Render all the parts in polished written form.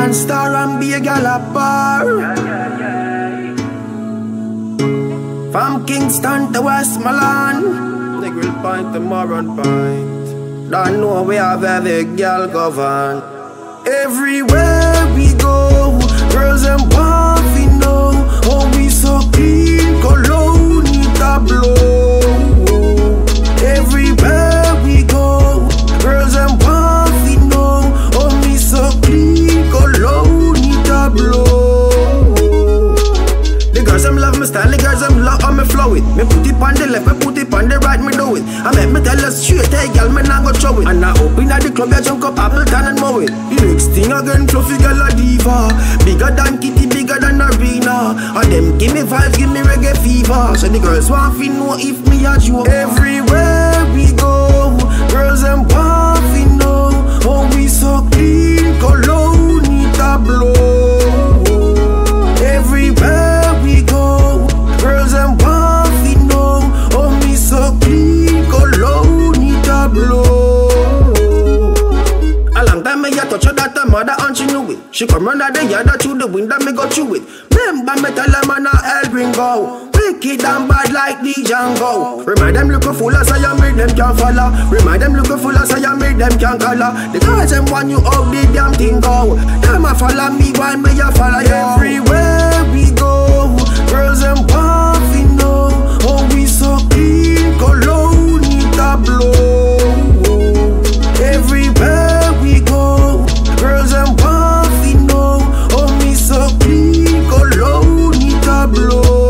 dance star and be a gal a bar. From Kingston to Westmoreland, Negril Point to Moran Point. Don't know we have every girl govern. Everywhere we go, girls and waffy know. Oh, we so clean, cologne it a blow. Everywhere we go, girls and waffy know. Oh, me so clean, cologne it a blow. The girls them love me style, the girls them love how me flow it. Me put it on the left, me put it on the right, me do it. I make me tell her straight, hey girl, me nah go show it. And I open at the club, I jump up Appleton and mow it. The next thing again, fluffy girl a diva. Bigger than Kitty, bigger than Arena. And them give me vibes, give me reggae fever. So the girls want to know if me a joke. Everywhere we go, girls them want to know. Oh, we so clean, cologne it a blow. Everywhere we go, girls and waffy know. Oh, me so clean, cologne it a blow. A long time me a touch her that her mother and she knew it. She come round the yard through the window, me go through it. Remember me tell her man a hell bring go. Wicked and bad like the Django. Remind them look full as I am, make them can follow. Remind them look full as I am, make them can color. The girls them want you out the damn thing go. Them a follow me while me a follow you. Everywhere we go, girls and waffy know. Oh, we so clean, cologne it a blow. Everywhere we go, girls and waffy know. Oh, me so clean, cologne it a blow.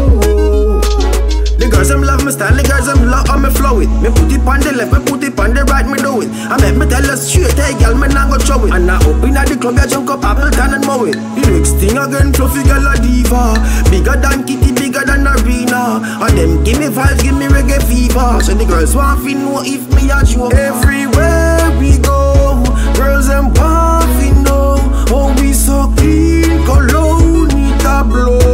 The girls them love me style, the girls them love how me flow it. Me put it on the left, me put it on the right, me do it. I make me tell her straight, hey girl, me nah go show it. And I open at the club, I jump up Appleton and mow it. The next thing again, fluffy girl a diva. Bigger than Kitty, bigger than Arena. And them give me vibes, give me reggae fever. So the girls want to know if me a joke. Everywhere we go, girls and waffy know. Oh, we so clean, cologne it a blow.